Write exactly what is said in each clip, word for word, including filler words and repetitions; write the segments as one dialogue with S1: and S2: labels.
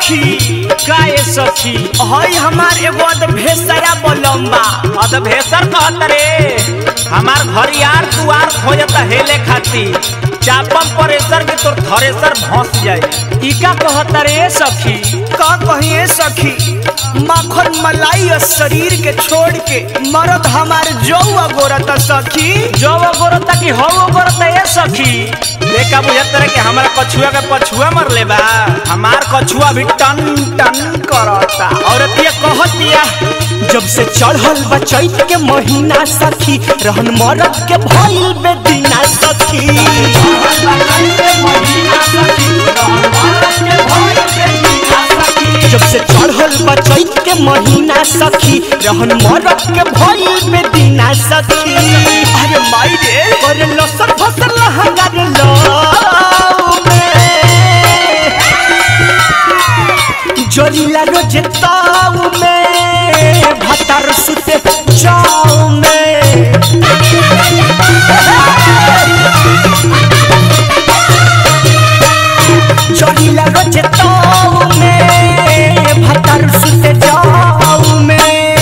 S1: सखी
S2: का ये सखी
S1: हई हमार एगो अधभेसरा बलम्बा।
S2: अधभेसर कहत रे हमार घर यार दुआर खोजता हेले खाती चापम परेसर के तोर थरेसर भस जाए।
S1: ई का कहत रे सखी का कहिए सखी माखन मलाई और शरीर के छोड़ के मरद हमार जौआ गोरता सखी।
S2: जौआ गोरता की हौ गोरता ये सखी देखा बुझत रे कि हमारा कछुआ के पछुआ मर ले बा हमार कछुआ भी टन टन करता।
S1: औरत ये कहतिया
S3: जब से चढ़ल बा चैत के महीना सखी रहन मरद के भइल बेदीना सखी। जब से चढ़ल बा चैत के महीना सखी रहन मरद के भइल बेदीना सखी।
S1: अरे माई रे
S3: अरे लसर फसल लहंगा रे लो में जोरीला रोज ताऊ में भतर सुते जाऊ में। जोरीला रोज ताऊ में भतर सुते जाऊ में।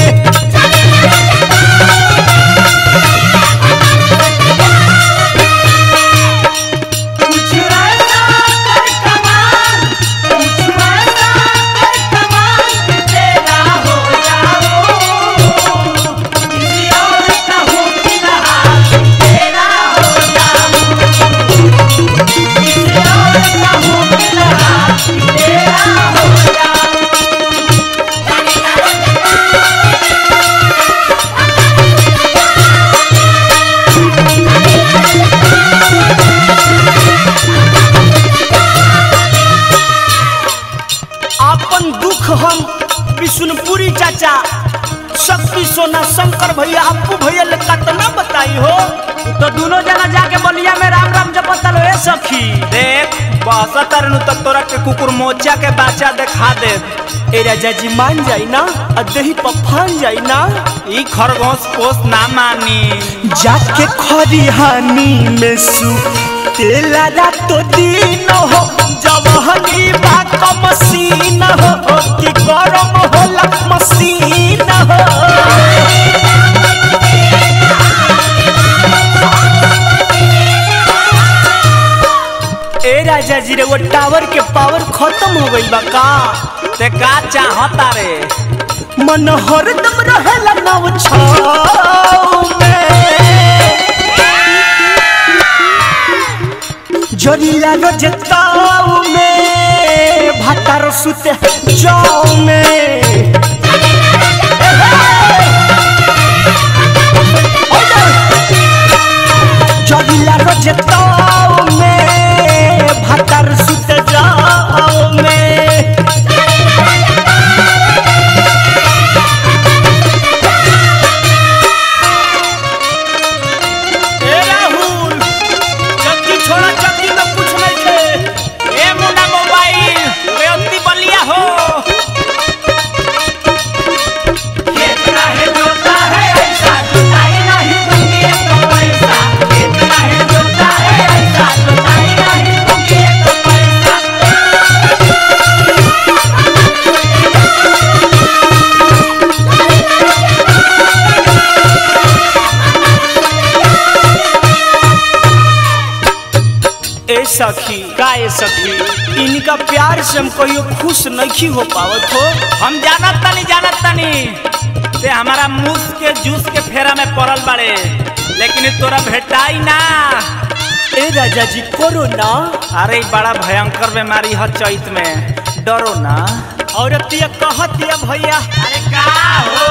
S1: विष्णुपुरी चाचा शक्ति सोना शंकर भैया अप्पू भैया ले कितना बताई हो।
S2: तो दोनों जना जाके बलिया में राम राम जपत लो सखी। देख बहसत रहनु तो तोरा के कुकुर मोचा के बाचा देखा दे।
S1: ए राजा जी मान जाई ना अदही पफान जाई ना
S2: ई खरगोश पोस ना मानी।
S3: जाके खरिहानी में सु तेला रातो दिन हो जवहनी बा कमसीन हो कि गरम होला मसीन हो।
S1: ए राजा जी रे वो टावर के पावर खत्म हो गई बा का
S2: ते का चाहता रे
S3: मन हरदम रहेला नव छाव में। जोरीला रोज ताऊ में भतर सुते जाऊ में। जोरीला रोज ताऊ में भतर सुते जाऊ में।
S1: सखी का ये सखी इनका प्यार से हम कहियो खुश नहीं हो पावत हो।
S2: हम जानत तनी जानत तनी ते हमारा मूस के जूस के फेरा में पड़ल बड़े लेकिन तोरा भेटाई ना।
S1: ए राजा जी करो ना।
S2: अरे बड़ा भयंकर बीमारी है चैत में डरो ना।
S1: औरत ये कहतिया भैया
S2: अरे का हो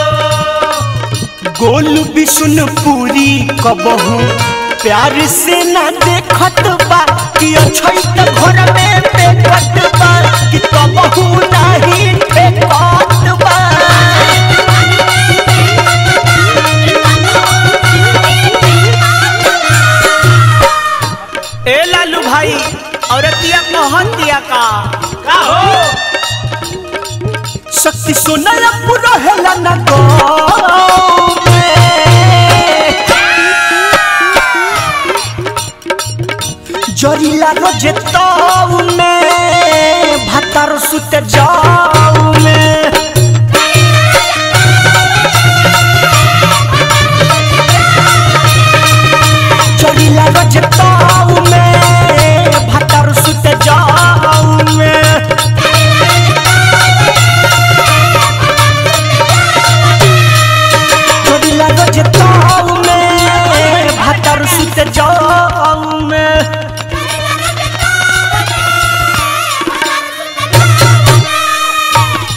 S3: गोल विष्णुपुरी कबहू प्यार से ना देखत बा कि अछैत घर में पेकत बा कि कबहू नहीं फेकत बा।
S1: ए लालू भाई औरतिया कहतिया का
S2: का हो
S3: शक्ति सोना पूरा हेला ना गो जोरीला रोज ताऊ में भतर सुते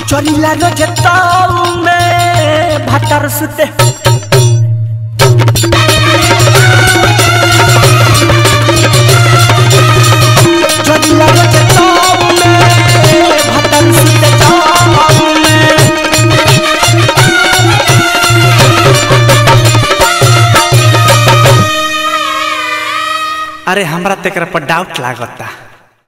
S3: चलिला रजताऊ में भतर सुते चलिला रजताऊ में भतर सुते ताऊ में।
S2: अरे हमरा तेकरा पर डाउट लागता